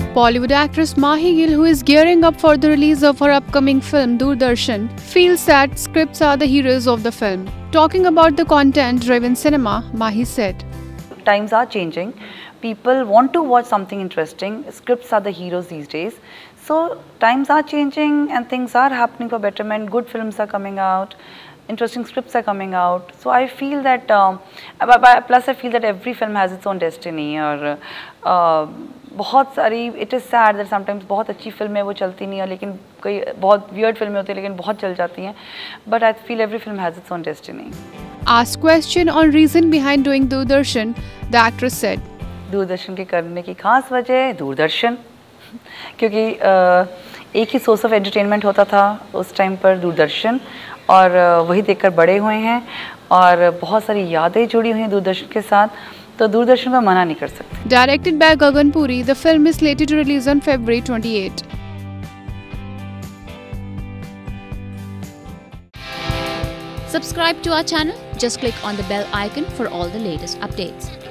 Bollywood actress Mahie Gill, who is gearing up for the release of her upcoming film Doordarshan, feels that scripts are the heroes of the film. Talking about the content-driven cinema, Mahie said, "Times are changing. People want to watch something interesting. Scripts are the heroes these days. So times are changing and things are happening for betterment. Good films are coming out. Interesting scripts are coming out. So I feel that, plus I feel that every film has its own destiny. और बहुत सारी, it is sad that sometimes बहुत अच्छी फिल्में वो चलती नहीं है, लेकिन कई बहुत weird फिल्में होती हैं लेकिन बहुत चल जाती हैं. But I feel every film has its own destiny. Asked question on reason behind doing Doordarshan, the actress said, Doordarshan के करने की खास वजह दूरदर्शन, क्योंकि एक ही सोर्स ऑफ एंटरटेनमेंट होता था उस टाइम पर, दूरदर्शन, और वही देखकर बड़े हुए हैं और बहुत सारी यादें जुड़ी हुई हैं दूरदर्शन के साथ, तो दूरदर्शन को मना नहीं कर सकते. Directed by Gagan Puri, the film is slated to release on February 28. Subscribe to our channel. Just click on the bell icon for all the latest updates.